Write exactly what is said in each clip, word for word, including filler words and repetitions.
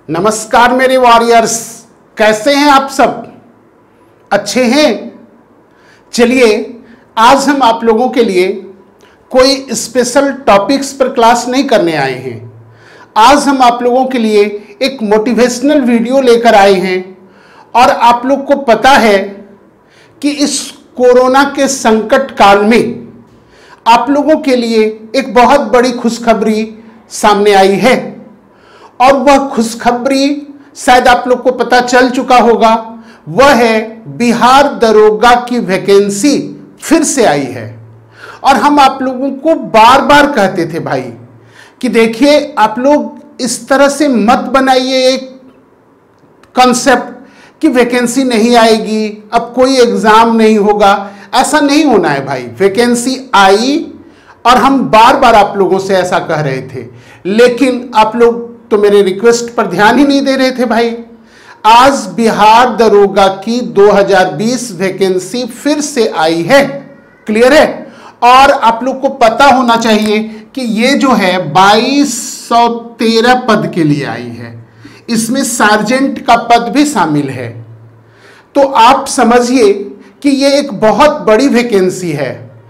नमस्कार मेरे वॉरियर्स, कैसे हैं आप सब? अच्छे हैं? चलिए आज हम आप लोगों के लिए कोई स्पेशल टॉपिक्स पर क्लास नहीं करने आए हैं। आज हम आप लोगों के लिए एक मोटिवेशनल वीडियो लेकर आए हैं और आप लोग को पता है कि इस कोरोना के संकट काल में आप लोगों के लिए एक बहुत बड़ी खुशखबरी सामने आई है और वह खुशखबरी शायद आप लोग को पता चल चुका होगा। वह है बिहार दरोगा की वैकेंसी फिर से आई है। और हम आप लोगों को बार बार कहते थे भाई कि देखिए आप लोग इस तरह से मत बनाइए एक कॉन्सेप्ट कि वैकेंसी नहीं आएगी, अब कोई एग्जाम नहीं होगा। ऐसा नहीं होना है भाई। वैकेंसी आई और हम बार बार आप लोगों से ऐसा कह रहे थे, लेकिन आप लोग तो मेरे रिक्वेस्ट पर ध्यान ही नहीं दे रहे थे भाई। आज बिहार दरोगा की दो हज़ार बीस वैकेंसी फिर से आई है। क्लियर है? और आप लोग को पता होना चाहिए कि ये जो है बाईस सौ तेरह पद के लिए आई है। इसमें सार्जेंट का पद भी शामिल है। तो आप समझिए कि ये एक बहुत बड़ी वैकेंसी है।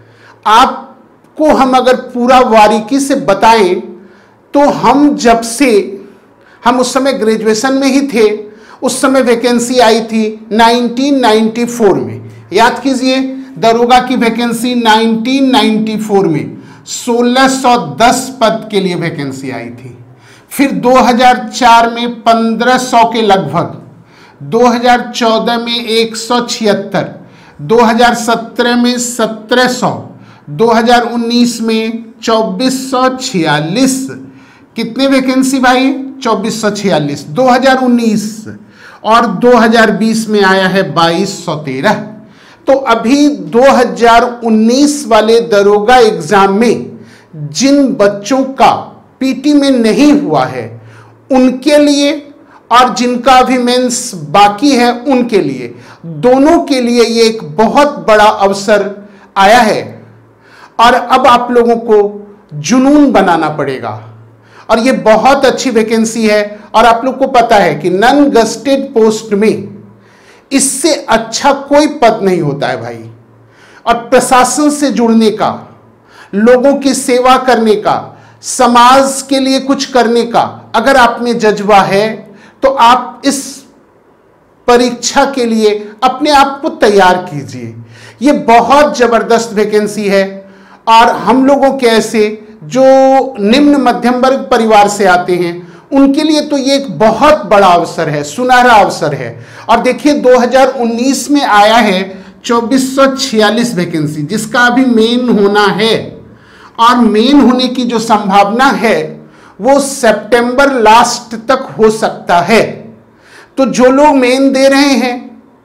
आपको हम अगर पूरा बारीकी से बताएं तो हम जब से हम उस समय ग्रेजुएशन में ही थे, उस समय वैकेंसी आई थी उन्नीस सौ चौरानवे में। याद कीजिए, दरोगा की वैकेंसी उन्नीस सौ चौरानवे में सोलह सौ दस पद के लिए वैकेंसी आई थी। फिर दो हज़ार चार में पंद्रह सौ के लगभग, दो हज़ार चौदह में एक सौ छिहत्तर, दो हज़ार सत्रह में सत्रह सौ, दो हज़ार उन्नीस में चौबीस सौ छियालीस। कितने वैकेंसी भाई? चौबीस सौ छियालीस दो हज़ार उन्नीस, और दो हज़ार बीस में आया है बाईस सौ तेरह। तो अभी दो हज़ार उन्नीस वाले दरोगा एग्जाम में जिन बच्चों का पीटी में नहीं हुआ है उनके लिए और जिनका अभी मेंस बाकी है उनके लिए, दोनों के लिए ये एक बहुत बड़ा अवसर आया है। और अब आप लोगों को जुनून बनाना पड़ेगा और ये बहुत अच्छी वैकेंसी है। और आप लोग को पता है कि नॉन गस्टेड पोस्ट में इससे अच्छा कोई पद नहीं होता है भाई। और प्रशासन से जुड़ने का, लोगों की सेवा करने का, समाज के लिए कुछ करने का अगर आप में जज्बा है तो आप इस परीक्षा के लिए अपने आप को तैयार कीजिए। ये बहुत जबरदस्त वैकेंसी है और हम लोगों के ऐसे जो निम्न मध्यम वर्ग परिवार से आते हैं उनके लिए तो ये एक बहुत बड़ा अवसर है, सुनहरा अवसर है। और देखिए दो हज़ार उन्नीस में आया है चौबीस सौ छियालीस वैकेंसी, जिसका अभी मेन होना है। और मेन होने की जो संभावना है वो सितंबर लास्ट तक हो सकता है। तो जो लोग मेन दे रहे हैं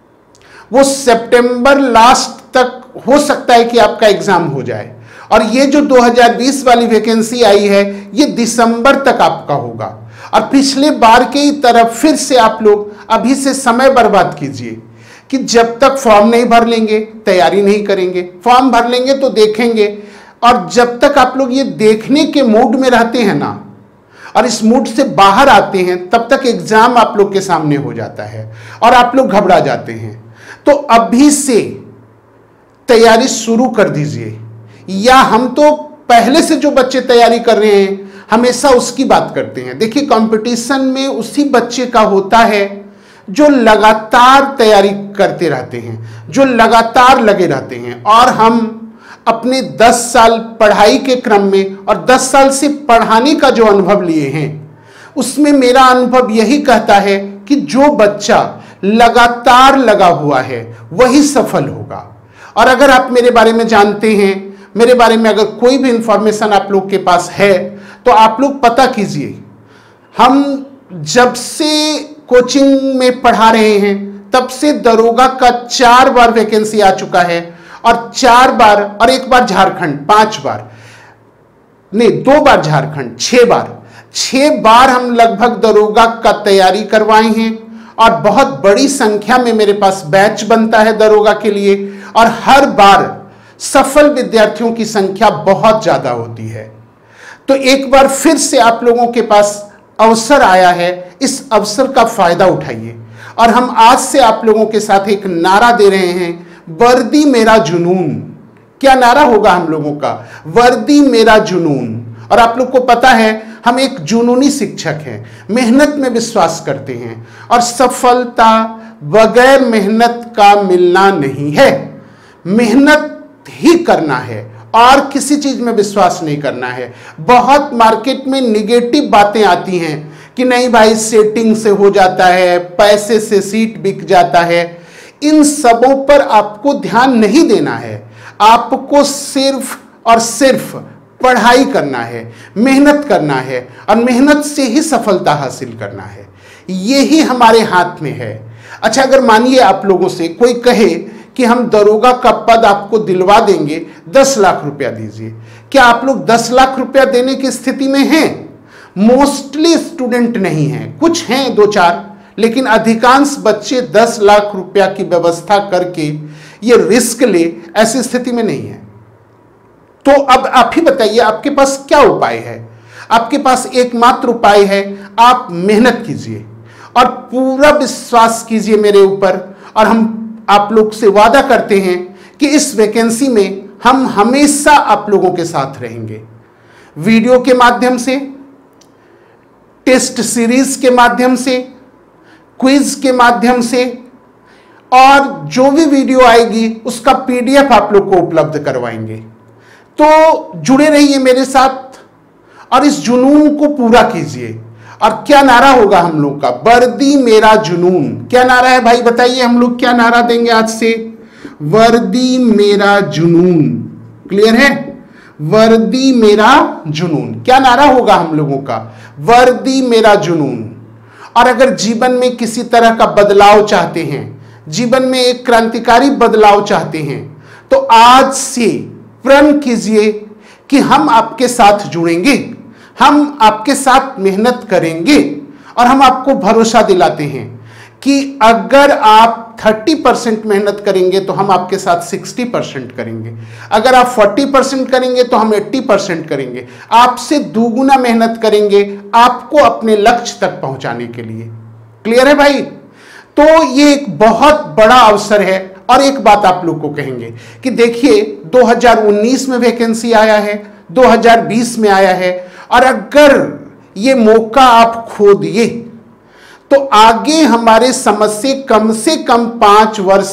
वो सितंबर लास्ट तक हो सकता है कि आपका एग्जाम हो जाए। और ये जो दो हज़ार बीस वाली वैकेंसी आई है ये दिसंबर तक आपका होगा। और पिछले बार के ही तरफ फिर से आप लोग अभी से समय बर्बाद कीजिए कि जब तक फॉर्म नहीं भर लेंगे तैयारी नहीं करेंगे। फॉर्म भर लेंगे तो देखेंगे, और जब तक आप लोग ये देखने के मूड में रहते हैं ना और इस मूड से बाहर आते हैं तब तक एग्जाम आप लोग के सामने हो जाता है और आप लोग घबरा जाते हैं। तो अभी से तैयारी शुरू कर दीजिए। या हम तो पहले से जो बच्चे तैयारी कर रहे हैं हमेशा उसकी बात करते हैं। देखिए कंपटीशन में उसी बच्चे का होता है जो लगातार तैयारी करते रहते हैं, जो लगातार लगे रहते हैं। और हम अपने दस साल पढ़ाई के क्रम में और दस साल से पढ़ाने का जो अनुभव लिए हैं उसमें मेरा अनुभव यही कहता है कि जो बच्चा लगातार लगा हुआ है वही सफल होगा। और अगर आप मेरे बारे में जानते हैं, मेरे बारे में अगर कोई भी इंफॉर्मेशन आप लोग के पास है तो आप लोग पता कीजिए। हम जब से कोचिंग में पढ़ा रहे हैं तब से दरोगा का चार बार वैकेंसी आ चुका है, और चार बार और एक बार झारखंड, पांच बार नहीं दो बार झारखंड, छह बार छह बार हम लगभग दरोगा का तैयारी करवाए हैं। और बहुत बड़ी संख्या में मेरे पास बैच बनता है दरोगा के लिए, और हर बार सफल विद्यार्थियों की संख्या बहुत ज्यादा होती है। तो एक बार फिर से आप लोगों के पास अवसर आया है, इस अवसर का फायदा उठाइए। और हम आज से आप लोगों के साथ एक नारा दे रहे हैं, वर्दी मेरा जुनून। क्या नारा होगा हम लोगों का? वर्दी मेरा जुनून। और आप लोग को पता है हम एक जुनूनी शिक्षक हैं, मेहनत में विश्वास करते हैं और सफलता बगैर मेहनत का मिलना नहीं है। मेहनत ही करना है और किसी चीज में विश्वास नहीं करना है। बहुत मार्केट में निगेटिव बातें आती हैं कि नहीं भाई सेटिंग से हो जाता है, पैसे से सीट बिक जाता है। इन सबों पर आपको ध्यान नहीं देना है। आपको सिर्फ और सिर्फ पढ़ाई करना है, मेहनत करना है और मेहनत से ही सफलता हासिल करना है। यही हमारे हाथ में है। अच्छा, अगर मानिए आप लोगों से कोई कहे कि हम दरोगा का पद आपको दिलवा देंगे, दस लाख रुपया दीजिए, क्या आप लोग दस लाख रुपया देने की स्थिति में हैं? मोस्टली स्टूडेंट नहीं हैं, कुछ हैं दो चार, लेकिन अधिकांश बच्चे दस लाख रुपया की व्यवस्था करके ये रिस्क ले, ऐसी स्थिति में नहीं है। तो अब आप ही बताइए, आपके पास क्या उपाय है? आपके पास एकमात्र उपाय है, आप मेहनत कीजिए और पूरा विश्वास कीजिए मेरे ऊपर। और हम आप लोग से वादा करते हैं कि इस वैकेंसी में हम हमेशा आप लोगों के साथ रहेंगे, वीडियो के माध्यम से, टेस्ट सीरीज के माध्यम से, क्विज के माध्यम से, और जो भी वीडियो आएगी उसका पीडीएफ आप लोग को उपलब्ध करवाएंगे। तो जुड़े रहिए मेरे साथ और इस जुनून को पूरा कीजिए। और क्या नारा होगा हम लोग का? वर्दी मेरा जुनून। क्या नारा है भाई बताइए, हम लोग क्या नारा देंगे आज से? वर्दी मेरा जुनून। क्लियर है? वर्दी मेरा जुनून क्या नारा होगा हम लोगों का? वर्दी मेरा जुनून। और अगर जीवन में किसी तरह का बदलाव चाहते हैं, जीवन में एक क्रांतिकारी बदलाव चाहते हैं, तो आज से प्रण कीजिए कि हम आपके साथ जुड़ेंगे, हम आपके साथ मेहनत करेंगे। और हम आपको भरोसा दिलाते हैं कि अगर आप तीस परसेंट मेहनत करेंगे तो हम आपके साथ साठ परसेंट करेंगे, अगर आप चालीस परसेंट करेंगे तो हम अस्सी परसेंट करेंगे, आपसे दुगुना मेहनत करेंगे आपको अपने लक्ष्य तक पहुंचाने के लिए। क्लियर है भाई? तो ये एक बहुत बड़ा अवसर है। और एक बात आप लोग को कहेंगे कि देखिए दो हज़ार उन्नीस में वैकेंसी आया है, दो हज़ार बीस में आया है, और अगर ये मौका आप खो दिए तो आगे हमारे समझ से कम से कम पांच वर्ष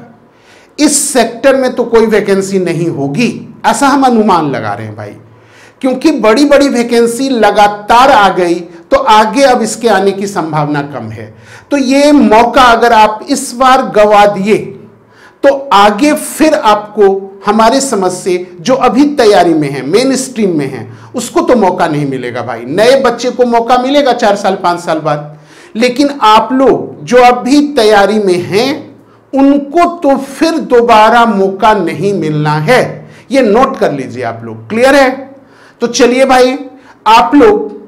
तक इस सेक्टर में तो कोई वैकेंसी नहीं होगी, ऐसा हम अनुमान लगा रहे हैं भाई। क्योंकि बड़ी बड़ी वैकेंसी लगातार आ गई तो आगे अब इसके आने की संभावना कम है। तो ये मौका अगर आप इस बार गवा दिए तो आगे फिर आपको हमारे समझ से जो अभी तैयारी में है, मेन स्ट्रीम में है, उसको तो मौका नहीं मिलेगा भाई। नए बच्चे को मौका मिलेगा चार साल पांच साल बाद, लेकिन आप लोग जो अभी तैयारी में हैं उनको तो फिर दोबारा मौका नहीं मिलना है। ये नोट कर लीजिए आप लोग। क्लियर है? तो चलिए भाई, आप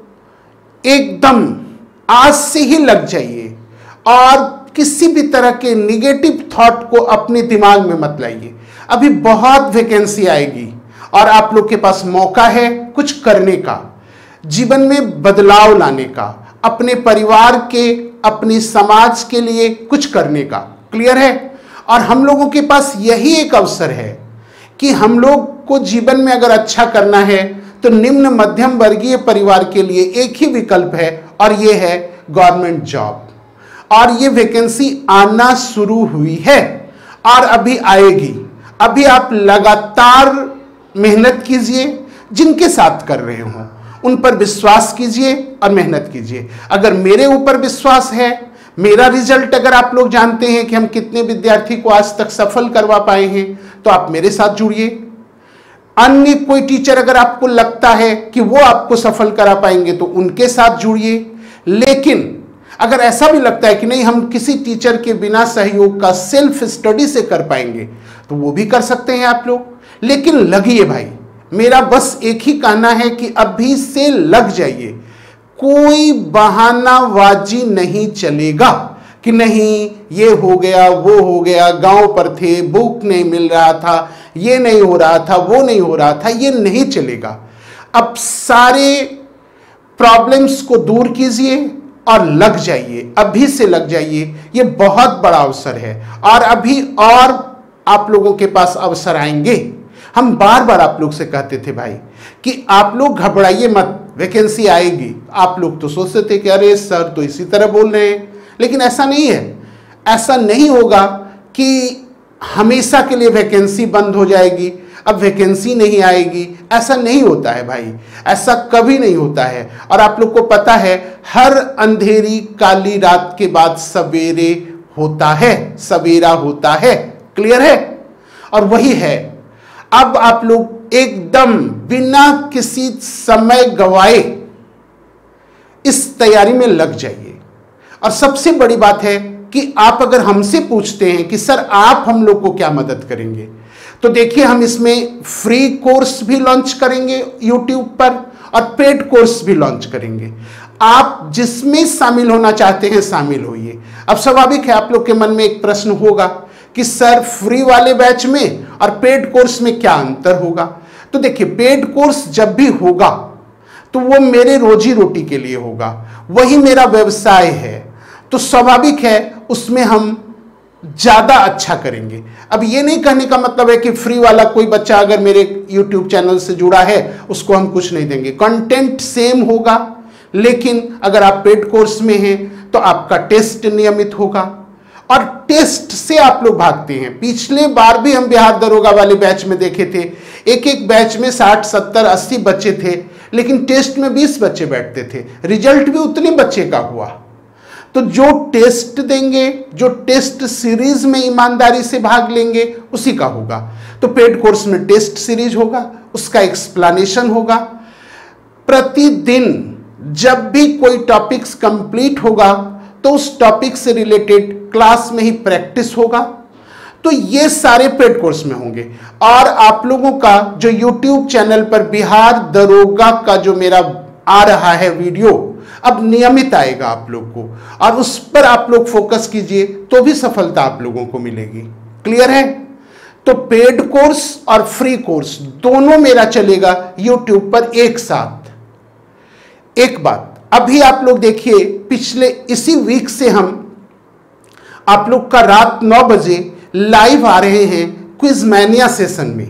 लोग एकदम आज से ही लग जाइए और किसी भी तरह के निगेटिव थॉट को अपने दिमाग में मत लाइए। अभी बहुत वैकेंसी आएगी और आप लोग के पास मौका है कुछ करने का, जीवन में बदलाव लाने का, अपने परिवार के, अपने समाज के लिए कुछ करने का। क्लियर है? और हम लोगों के पास यही एक अवसर है कि हम लोग को जीवन में अगर अच्छा करना है तो निम्न मध्यम वर्गीय परिवार के लिए एक ही विकल्प है और यह है गवर्नमेंट जॉब। और ये वैकेंसी आना शुरू हुई है और अभी आएगी। अभी आप लगातार मेहनत कीजिए, जिनके साथ कर रहे हो उन पर विश्वास कीजिए और मेहनत कीजिए। अगर मेरे ऊपर विश्वास है, मेरा रिजल्ट अगर आप लोग जानते हैं कि हम कितने विद्यार्थी को आज तक सफल करवा पाए हैं, तो आप मेरे साथ जुड़िए। अन्य कोई टीचर अगर आपको लगता है कि वो आपको सफल करा पाएंगे तो उनके साथ जुड़िए। लेकिन अगर ऐसा भी लगता है कि नहीं हम किसी टीचर के बिना सहयोग का सेल्फ स्टडी से कर पाएंगे, तो वो भी कर सकते हैं आप लोग। लेकिन लगिए भाई, मेरा बस एक ही कहना है कि अभी से लग जाइए। कोई बहानाबाजी नहीं चलेगा कि नहीं ये हो गया वो हो गया, गांव पर थे, बुक नहीं मिल रहा था, ये नहीं हो रहा था, वो नहीं हो रहा था, ये नहीं चलेगा। अब सारे प्रॉब्लम्स को दूर कीजिए और लग जाइए, अभी से लग जाइए। ये बहुत बड़ा अवसर है और अभी और आप लोगों के पास अवसर आएंगे। हम बार बार आप लोग से कहते थे भाई कि आप लोग घबराइए मत, वैकेंसी आएगी। आप लोग तो सोचते थे कि अरे सर तो इसी तरह बोल रहे हैं, लेकिन ऐसा नहीं है। ऐसा नहीं होगा कि हमेशा के लिए वैकेंसी बंद हो जाएगी, अब वैकेंसी नहीं आएगी, ऐसा नहीं होता है भाई, ऐसा कभी नहीं होता है। और आप लोग को पता है हर अंधेरी काली रात के बाद सवेरे होता है, सवेरा होता है। क्लियर है? और वही है, अब आप लोग एकदम बिना किसी समय गवाए इस तैयारी में लग जाइए। और सबसे बड़ी बात है कि आप अगर हमसे पूछते हैं कि सर आप हम लोग को क्या मदद करेंगे, तो देखिए हम इसमें फ्री कोर्स भी लॉन्च करेंगे यूट्यूब पर और पेड कोर्स भी लॉन्च करेंगे। आप जिसमें शामिल होना चाहते हैं शामिल होइए। अब स्वाभाविक है आप लोग के मन में एक प्रश्न होगा कि सर फ्री वाले बैच में और पेड कोर्स में क्या अंतर होगा। तो देखिए पेड कोर्स जब भी होगा तो वो मेरे रोजी रोटी के लिए होगा, वही मेरा व्यवसाय है, तो स्वाभाविक है उसमें हम ज्यादा अच्छा करेंगे। अब ये नहीं कहने का मतलब है कि फ्री वाला कोई बच्चा अगर मेरे यूट्यूब चैनल से जुड़ा है उसको हम कुछ नहीं देंगे, कंटेंट सेम होगा। लेकिन अगर आप पेड कोर्स में हैं तो आपका टेस्ट नियमित होगा और टेस्ट से आप लोग भागते हैं। पिछले बार भी हम बिहार दरोगा वाले बैच में देखे थे, एक एक बैच में साठ सत्तर अस्सी बच्चे थे, लेकिन टेस्ट में बीस बच्चे बैठते थे, रिजल्ट भी उतने बच्चे का हुआ। तो जो टेस्ट देंगे, जो टेस्ट सीरीज में ईमानदारी से भाग लेंगे उसी का होगा। तो पेड कोर्स में टेस्ट सीरीज होगा, उसका एक्सप्लेनेशन होगा। प्रतिदिन जब भी कोई टॉपिक्स कंप्लीट होगा तो उस टॉपिक से रिलेटेड क्लास में ही प्रैक्टिस होगा। तो ये सारे पेड कोर्स में होंगे। और आप लोगों का जो यूट्यूब चैनल पर बिहार दरोगा का जो मेरा आ रहा है वीडियो, अब नियमित आएगा आप लोग को, और उस पर आप लोग फोकस कीजिए तो भी सफलता आप लोगों को मिलेगी। क्लियर है? तो पेड कोर्स और फ्री कोर्स दोनों मेरा चलेगा यूट्यूब पर एक साथ। एक बात अभी आप लोग देखिए, पिछले इसी वीक से हम आप लोग का रात नौ बजे लाइव आ रहे हैं क्विज मैनिया सेशन में,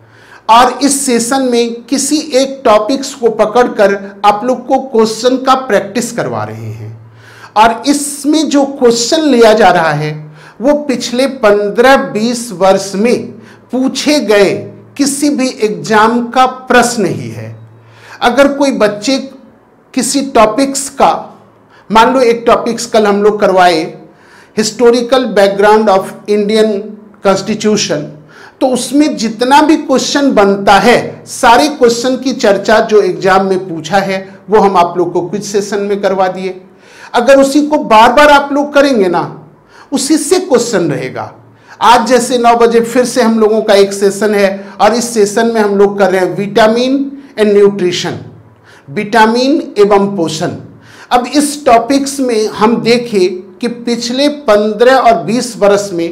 और इस सेशन में किसी एक टॉपिक्स को पकड़कर आप लोग को क्वेश्चन का प्रैक्टिस करवा रहे हैं। और इसमें जो क्वेश्चन लिया जा रहा है वो पिछले पंद्रह बीस वर्ष में पूछे गए किसी भी एग्जाम का प्रश्न ही है। अगर कोई बच्चे किसी टॉपिक्स का, मान लो एक टॉपिक्स कल हम लोग करवाए historical background of Indian constitution, तो उसमें जितना भी क्वेश्चन बनता है सारे क्वेश्चन की चर्चा जो एग्जाम में पूछा है वो हम आप लोग को क्विज सेशन में करवा दिए। अगर उसी को बार बार आप लोग करेंगे ना, उसी से क्वेश्चन रहेगा। आज जैसे नौ बजे फिर से हम लोगों का एक सेशन है और इस सेशन में हम लोग कर रहे हैं विटामिन एंड न्यूट्रिशन, विटामिन एवं पोषण। अब इस टॉपिक्स में हम देखें कि पिछले पंद्रह और बीस वर्ष में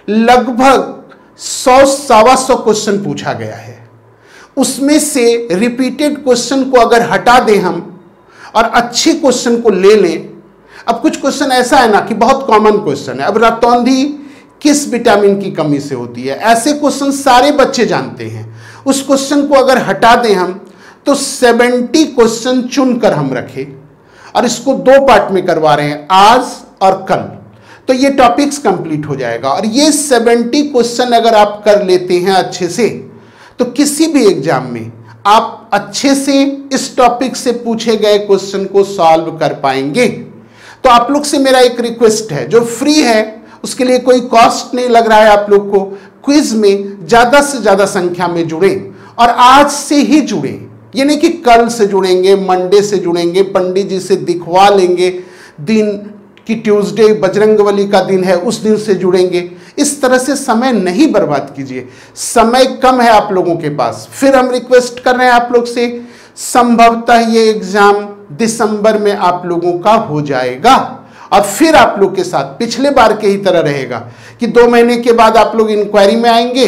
लगभग सौ सवा सौ क्वेश्चन पूछा गया है। उसमें से रिपीटेड क्वेश्चन को अगर हटा दें हम और अच्छे क्वेश्चन को ले लें, अब कुछ क्वेश्चन ऐसा है ना कि बहुत कॉमन क्वेश्चन है, अब रतौंधी किस विटामिन की कमी से होती है, ऐसे क्वेश्चन सारे बच्चे जानते हैं। उस क्वेश्चन को अगर हटा दें हम तो सत्तर क्वेश्चन चुनकर हम रखें, और इसको दो पार्ट में करवा रहे हैं, आज और कल। तो ये टॉपिक्स कंप्लीट हो जाएगा। और ये सत्तर क्वेश्चन अगर आप कर लेते हैं अच्छे से, तो किसी भी एग्जाम में आप अच्छे से इस टॉपिक से पूछे गए क्वेश्चन को सॉल्व कर पाएंगे। तो आप लोग से मेरा एक रिक्वेस्ट है, जो फ्री है उसके लिए कोई कॉस्ट नहीं लग रहा है, आप लोग को क्विज में ज्यादा से ज्यादा संख्या में जुड़े और आज से ही जुड़े। ये नहीं कि कल से जुड़ेंगे, मंडे से जुड़ेंगे, पंडित जी से दिखवा लेंगे दिन कि ट्यूसडे बजरंगबली का दिन है उस दिन से जुड़ेंगे। इस तरह से समय नहीं बर्बाद कीजिए, समय कम है आप लोगों के पास। फिर हम रिक्वेस्ट कर रहे हैं आप लोग से, संभवतः ये एग्जाम दिसंबर में आप लोगों का हो जाएगा और फिर आप लोग के साथ पिछले बार के ही तरह रहेगा कि दो महीने के बाद आप लोग इंक्वायरी में आएंगे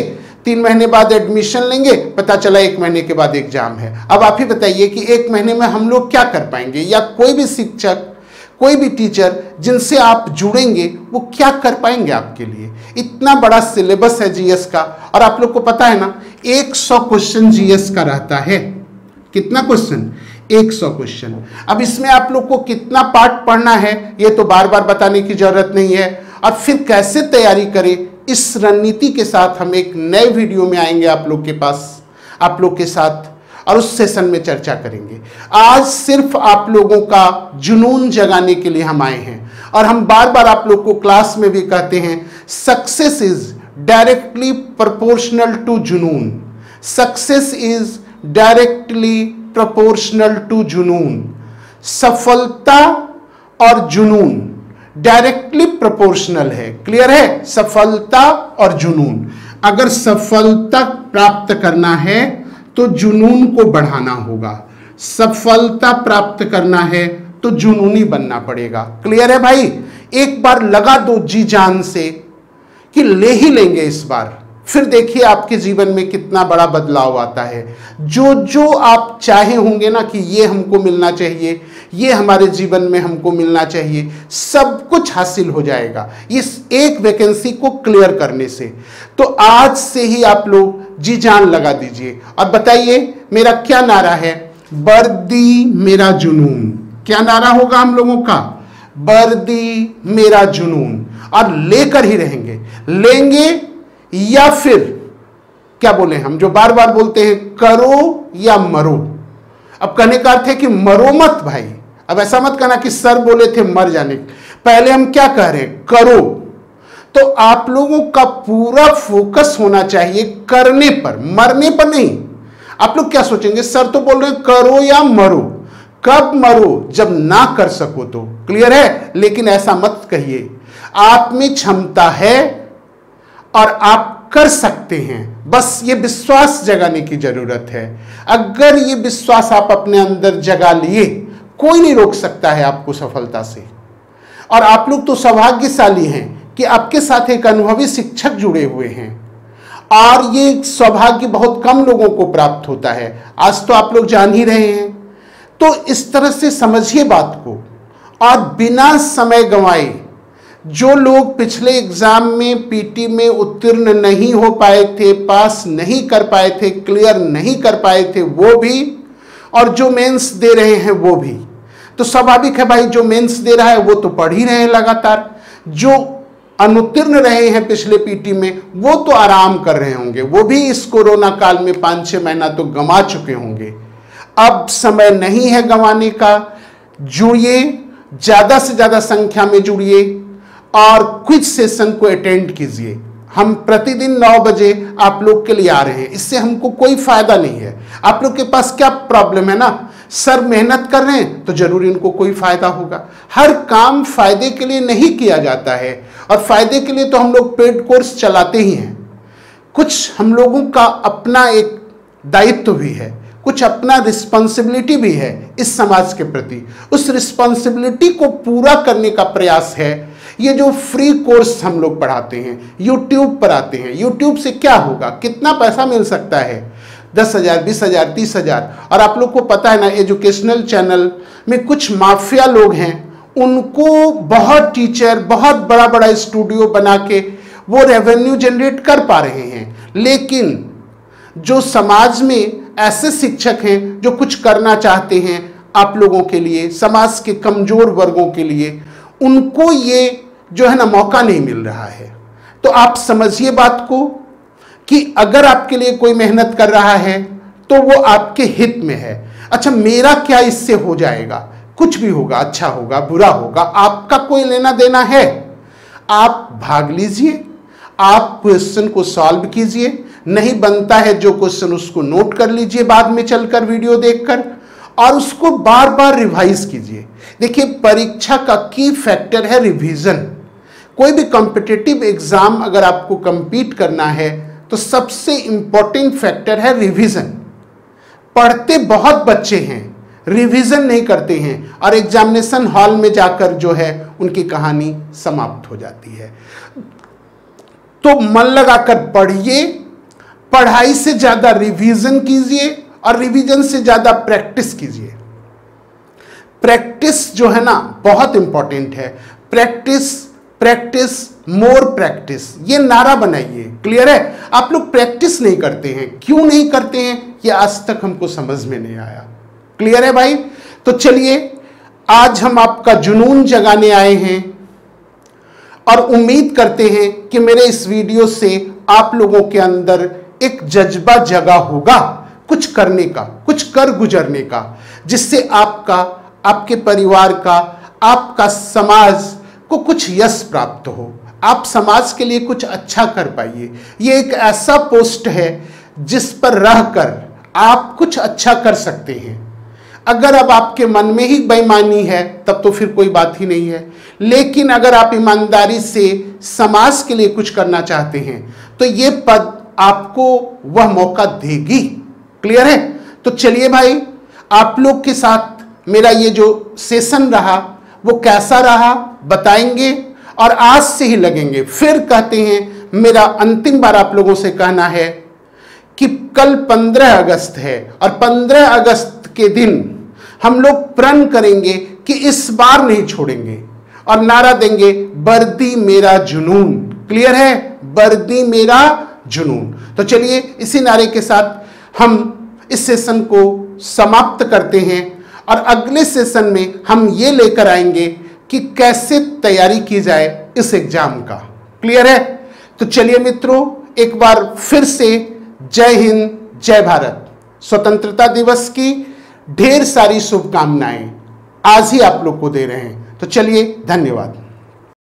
तीन महीने बाद एडमिशन लेंगे, पता चला एक महीने के बाद एग्जाम है। अब आप ही बताइए कि एक महीने में हम लोग क्या कर पाएंगे, या कोई भी शिक्षक, कोई भी टीचर जिनसे आप जुड़ेंगे वो क्या कर पाएंगे आपके लिए। इतना बड़ा सिलेबस है जीएस का, और आप लोग को पता है ना एक सौ क्वेश्चन जीएस का रहता है। कितना क्वेश्चन? एक सौ क्वेश्चन। अब इसमें आप लोग को कितना पार्ट पढ़ना है ये तो बार बार बताने की जरूरत नहीं है। और फिर कैसे तैयारी करें, इस रणनीति के साथ हम एक नए वीडियो में आएंगे आप लोग के पास, आप लोग के साथ, और उस सेशन में चर्चा करेंगे। आज सिर्फ आप लोगों का जुनून जगाने के लिए हम आए हैं, और हम बार बार आप लोग को क्लास में भी कहते हैं, success is directly proportional to जुनून। Success is directly proportional to जुनून। सफलता और जुनून डायरेक्टली प्रोपोर्शनल है। क्लियर है? सफलता और जुनून। अगर सफलता प्राप्त करना है तो जुनून को बढ़ाना होगा, सफलता प्राप्त करना है तो जुनूनी बनना पड़ेगा। क्लियर है भाई? एक बार लगा दो जी जान से कि ले ही लेंगे इस बार, फिर देखिए आपके जीवन में कितना बड़ा बदलाव आता है। जो जो आप चाहे होंगे ना कि ये हमको मिलना चाहिए, ये हमारे जीवन में हमको मिलना चाहिए, सब कुछ हासिल हो जाएगा इस एक वैकेंसी को क्लियर करने से। तो आज से ही आप लोग जी जान लगा दीजिए और बताइए मेरा क्या नारा है? वर्दी मेरा जुनून। क्या नारा होगा हम लोगों का? वर्दी मेरा जुनून। और लेकर ही रहेंगे, लेंगे या फिर क्या बोले हम जो बार बार बोलते हैं, करो या मरो। अब कहने का अर्थ है कि मरो मत भाई। अब ऐसा मत कहना कि सर बोले थे मर जाने, पहले हम क्या कह रहे हैं? करो। तो आप लोगों का पूरा फोकस होना चाहिए करने पर, मरने पर नहीं। आप लोग क्या सोचेंगे, सर तो बोल रहे हैं करो या मरो। कब मरो? जब ना कर सको तो। क्लियर है? लेकिन ऐसा मत कहिए। आप में क्षमता है और आप कर सकते हैं, बस ये विश्वास जगाने की जरूरत है। अगर ये विश्वास आप अपने अंदर जगा लिए, कोई नहीं रोक सकता है आपको सफलता से। और आप लोग तो सौभाग्यशाली हैं कि आपके साथ एक अनुभवी शिक्षक जुड़े हुए हैं, और ये सौभाग्य बहुत कम लोगों को प्राप्त होता है। आज तो आप लोग जान ही रहे हैं। तो इस तरह से समझिए बात को, और बिना समय गंवाए जो लोग पिछले एग्जाम में पीटी में उत्तीर्ण नहीं हो पाए थे, पास नहीं कर पाए थे, क्लियर नहीं कर पाए थे, वो भी, और जो मेंस दे रहे हैं वो भी। तो स्वाभाविक है भाई, जो मेंस दे रहा है वो तो पढ़ ही रहे हैं लगातार, जो अनुत्तीर्ण रहे हैं पिछले पीटी में वो तो आराम कर रहे होंगे, वो भी इस कोरोना काल में पाँच छः महीना तो गंवा चुके होंगे। अब समय नहीं है गंवाने का। जुड़िए, ज़्यादा से ज़्यादा संख्या में जुड़िए और क्विज सेशन को अटेंड कीजिए। हम प्रतिदिन नौ बजे आप लोग के लिए आ रहे हैं, इससे हमको कोई फायदा नहीं है। आप लोग के पास क्या प्रॉब्लम है ना, सर मेहनत कर रहे हैं तो जरूर इनको कोई फायदा होगा। हर काम फायदे के लिए नहीं किया जाता है, और फायदे के लिए तो हम लोग पेड कोर्स चलाते ही हैं। कुछ हम लोगों का अपना एक दायित्व भी है, कुछ अपना रिस्पॉन्सिबिलिटी भी है इस समाज के प्रति। उस रिस्पॉन्सिबिलिटी को पूरा करने का प्रयास है ये जो फ्री कोर्स हम लोग पढ़ाते हैं, यूट्यूब पर आते हैं। यूट्यूब से क्या होगा, कितना पैसा मिल सकता है? दस हजार, बीस हजार, तीस हजार। और आप लोग को पता है ना, एजुकेशनल चैनल में कुछ माफिया लोग हैं, उनको बहुत टीचर, बहुत बड़ा बड़ा स्टूडियो बना के वो रेवेन्यू जनरेट कर पा रहे हैं। लेकिन जो समाज में ऐसे शिक्षक हैं जो कुछ करना चाहते हैं आप लोगों के लिए, समाज के कमजोर वर्गों के लिए, उनको ये जो है ना मौका नहीं मिल रहा है। तो आप समझिए बात को कि अगर आपके लिए कोई मेहनत कर रहा है तो वो आपके हित में है। अच्छा, मेरा क्या इससे हो जाएगा? कुछ भी होगा, अच्छा होगा, बुरा होगा, आपका कोई लेना देना है? आप भाग लीजिए, आप क्वेश्चन को सॉल्व कीजिए, नहीं बनता है जो क्वेश्चन उसको नोट कर लीजिए बाद में चलकर वीडियो देखकर, और उसको बार बार रिवाइज कीजिए। देखिए, परीक्षा का की फैक्टर है रिवीजन। कोई भी कॉम्पिटिटिव एग्जाम अगर आपको compete करना है तो सबसे इंपॉर्टेंट फैक्टर है रिवीजन। पढ़ते बहुत बच्चे हैं, रिवीजन नहीं करते हैं, और एग्जामिनेशन हॉल में जाकर जो है उनकी कहानी समाप्त हो जाती है। तो मन लगाकर पढ़िए, पढ़ाई से ज्यादा रिवीजन कीजिए और रिवीजन से ज्यादा प्रैक्टिस कीजिए। प्रैक्टिस जो है ना बहुत इंपॉर्टेंट है। प्रैक्टिस प्रैक्टिस मोर प्रैक्टिस, ये नारा बनाइए। क्लियर है? आप लोग प्रैक्टिस नहीं करते हैं, क्यों नहीं करते हैं ये आज तक हमको समझ में नहीं आया। क्लियर है भाई? तो चलिए आज हम आपका जुनून जगाने आए हैं और उम्मीद करते हैं कि मेरे इस वीडियो से आप लोगों के अंदर एक जज्बा जगा होगा कुछ करने का, कुछ कर गुजरने का, जिससे आपका, आपके परिवार का, आपका समाज को कुछ यश प्राप्त हो, आप समाज के लिए कुछ अच्छा कर पाइए। ये एक ऐसा पोस्ट है जिस पर रहकर आप कुछ अच्छा कर सकते हैं। अगर अब आपके मन में ही बेईमानी है तब तो फिर कोई बात ही नहीं है, लेकिन अगर आप ईमानदारी से समाज के लिए कुछ करना चाहते हैं तो ये पद आपको वह मौका देगी। क्लियर है? तो चलिए भाई, आप लोग के साथ मेरा ये जो सेशन रहा वो कैसा रहा बताएंगे और आज से ही लगेंगे। फिर कहते हैं, मेरा अंतिम बार आप लोगों से कहना है कि कल पंद्रह अगस्त है और पंद्रह अगस्त के दिन हम लोग प्रण करेंगे कि इस बार नहीं छोड़ेंगे और नारा देंगे, वर्दी मेरा जुनून। क्लियर है? वर्दी मेरा जुनून। तो चलिए इसी नारे के साथ हम इस सेशन को समाप्त करते हैं और अगले सेशन में हम ये लेकर आएंगे कि कैसे तैयारी की जाए इस एग्जाम का। क्लियर है? तो चलिए मित्रों, एक बार फिर से जय हिंद, जय भारत। स्वतंत्रता दिवस की ढेर सारी शुभकामनाएं आज ही आप लोग को दे रहे हैं। तो चलिए, धन्यवाद।